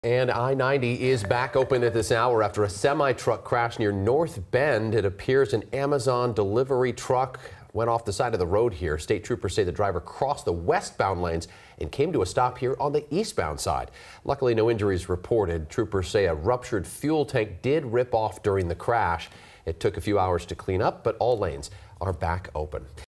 And I-90 is back open at this hour after a semi-truck crash near North Bend. It appears an Amazon delivery truck went off the side of the road here. State troopers say the driver crossed the westbound lanes and came to a stop here on the eastbound side. Luckily, no injuries reported. Troopers say a ruptured fuel tank did rip off during the crash. It took a few hours to clean up, but all lanes are back open.